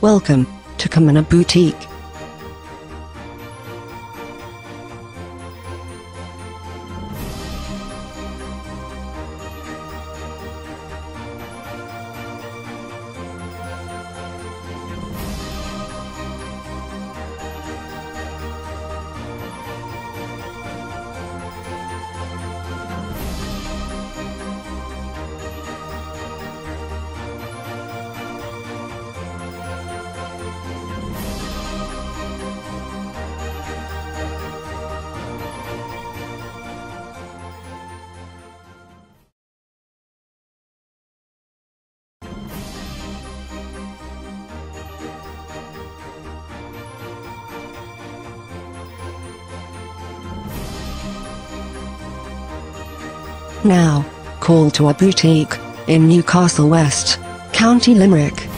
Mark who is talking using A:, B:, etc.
A: Welcome to Kimono Boutique. Now, call to our boutique in Newcastle West, County Limerick.